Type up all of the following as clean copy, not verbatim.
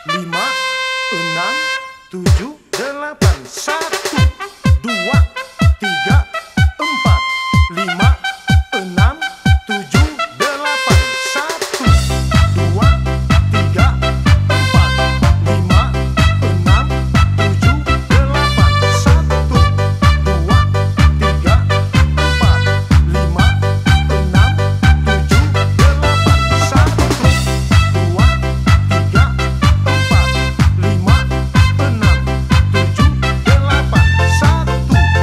lima, enam, tujuh, delapan. Satu, dua, tiga, empat, lima, enam, tujuh, delapan. Satu, dua, tiga, empat, lima, enam, tujuh, delapan. Satu, dua, tiga, empat, lima, enam, tujuh, delapan. Satu, dua, tiga, empat, lima, enam, tujuh, delapan. Satu,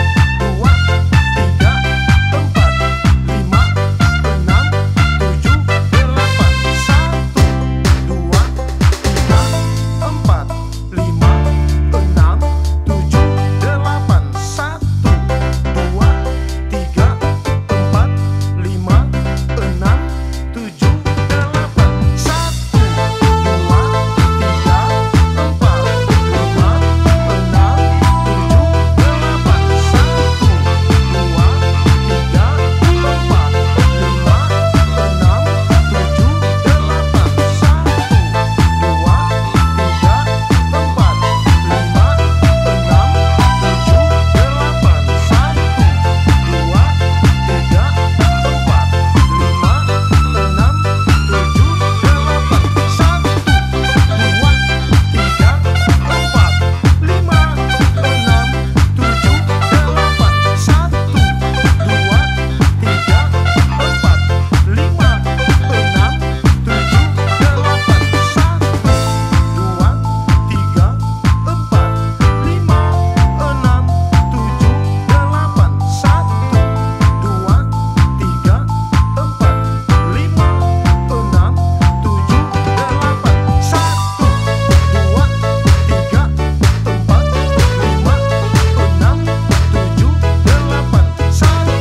dua, tiga, empat, lima, enam, tujuh, delapan. Satu, dua, tiga, empat, lima, enam, tujuh, delapan. Satu, dua, tiga, empat, lima, enam, tujuh, delapan. Satu, dua, tiga, empat, lima, enam, tujuh, delapan. Satu, dua, tiga, empat, lima, enam, tujuh, delapan. Satu, dua, tiga, empat, lima, enam, tujuh, delapan. Satu, dua, tiga, empat, lima, enam, tujuh, delapan. Satu, dua, tiga, empat, lima, enam, tujuh, delapan. Satu, dua, tiga, empat, lima, enam, tujuh, delapan. Satu, dua, tiga, empat, lima, enam, tujuh, delapan. Satu, dua, tiga, empat, lima, enam, tujuh, delapan. Satu, dua, tiga, empat, lima, enam, tujuh, delapan. Satu,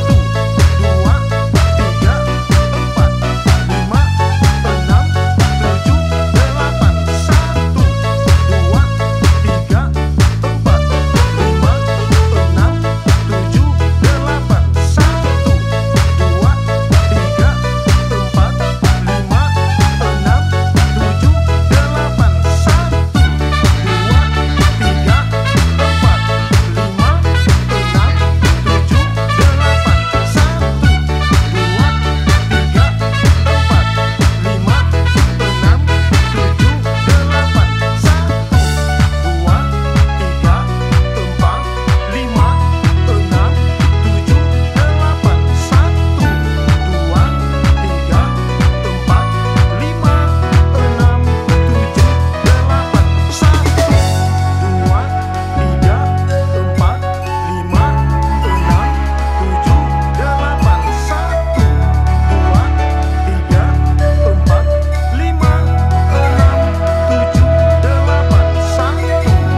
dua, tiga, empat, lima, enam, tujuh, delapan. Satu, dua, tiga, empat, lima, enam, tujuh, delapan. Satu, dua, tiga, empat, lima, enam, tujuh, delapan. Satu, dua, tiga, empat, lima, enam, tujuh, delapan. Satu, dua, tiga, empat, lima, enam, tujuh, delapan. Satu, dua, tiga, empat, lima, enam, tujuh, delapan. Satu, dua, tiga, empat, lima, enam, tujuh, delapan. Satu, dua, tiga, empat, lima, enam, tujuh, delapan. Satu, dua, tiga, empat, lima, enam, tujuh, delapan. Satu,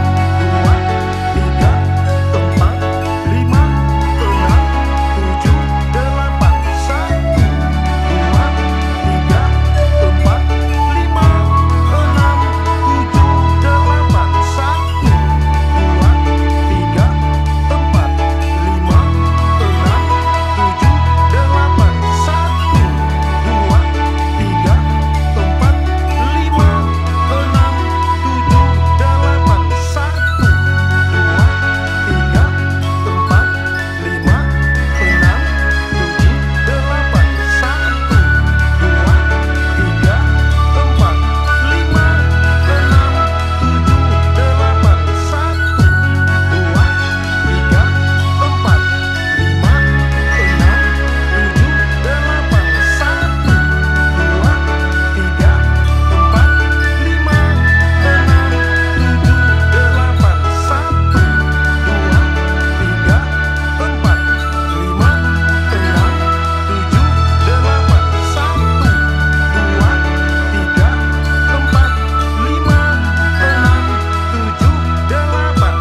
dua, tiga, empat, lima, enam, tujuh, delapan. Satu, dua, tiga, empat, lima, enam, tujuh, delapan. Satu, dua, tiga, empat, lima, enam, tujuh, delapan. Satu, dua, tiga, empat, lima, enam, tujuh, delapan. Satu, dua, tiga, empat, lima, enam, tujuh, delapan. Satu, dua, tiga, empat, lima, enam, tujuh, delapan. Satu, dua, tiga, empat, lima, enam, tujuh, delapan. Satu, dua, tiga, empat, lima, enam, tujuh, delapan. Satu, dua, tiga, empat, lima, enam, tujuh, delapan. Satu, dua, tiga, empat, lima, enam, tujuh, delapan.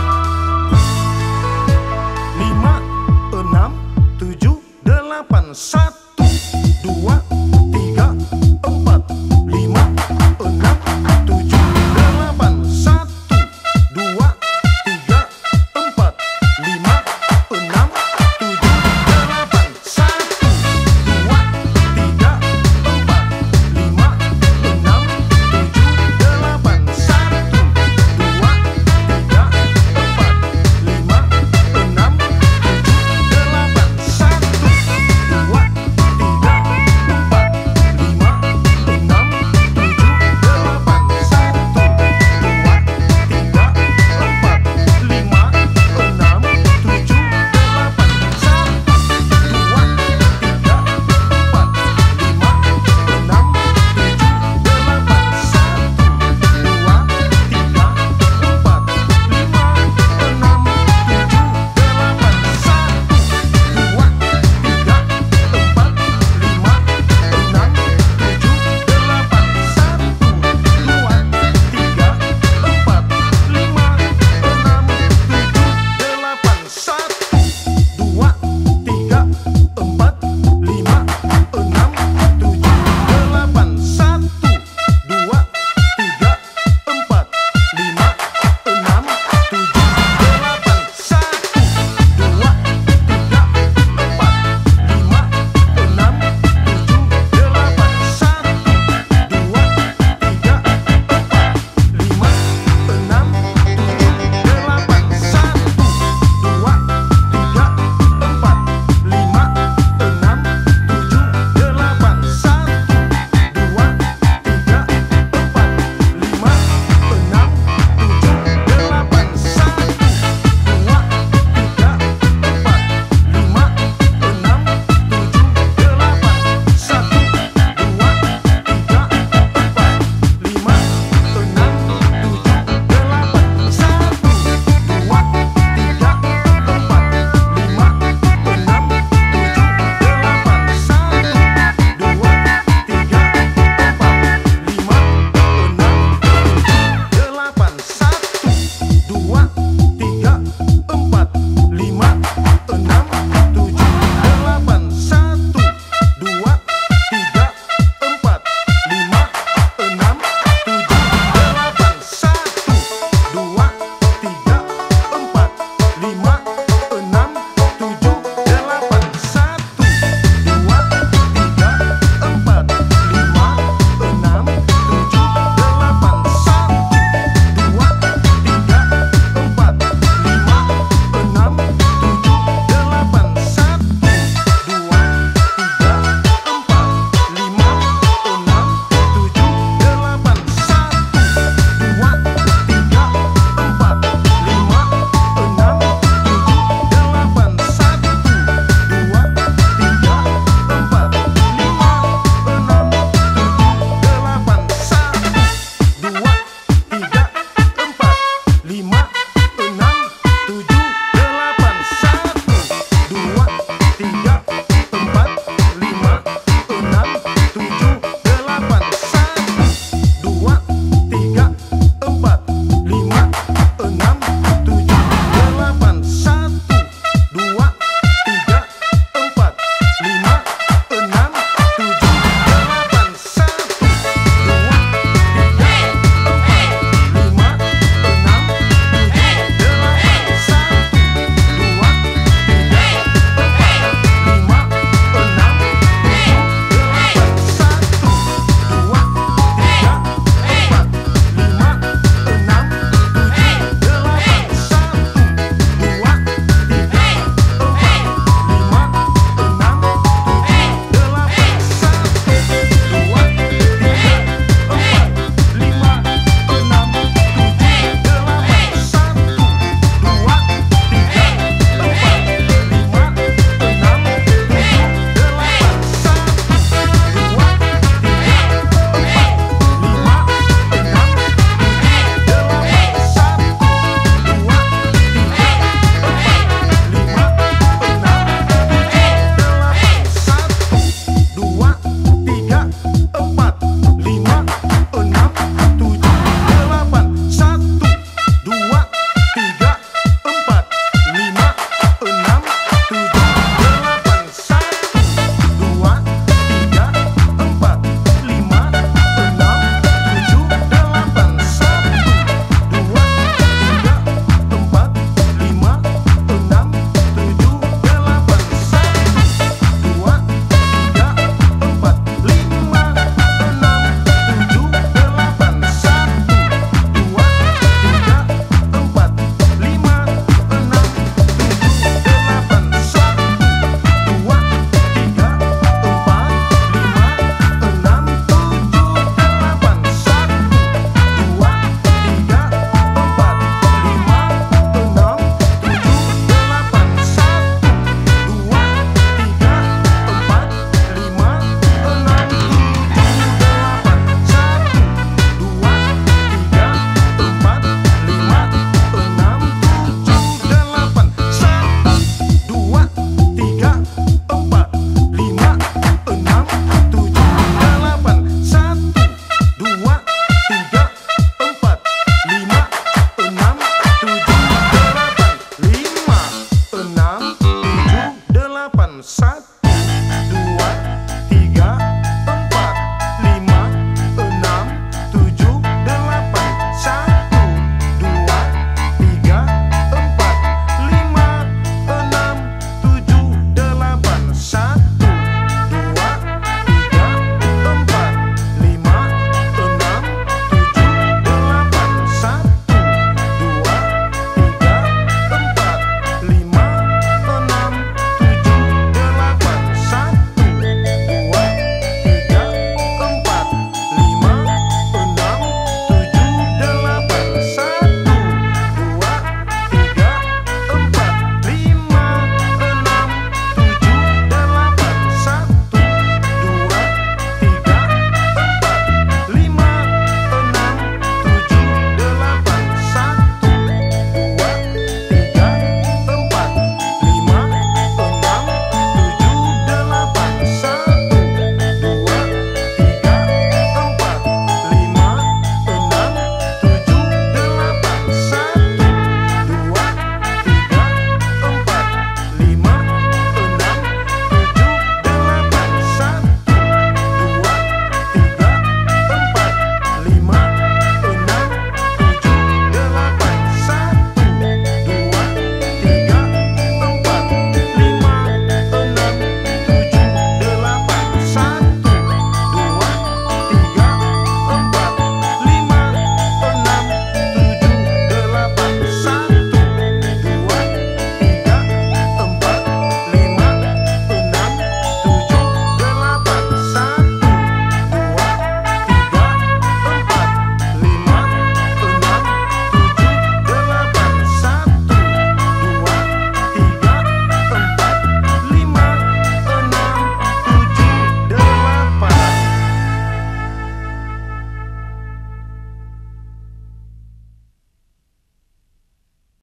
Lima, enam, tujuh, delapan. Satu, dua,